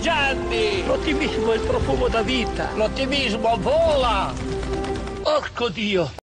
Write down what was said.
Gianni! L'ottimismo è il profumo da vita. L'ottimismo vola! Porco Dio!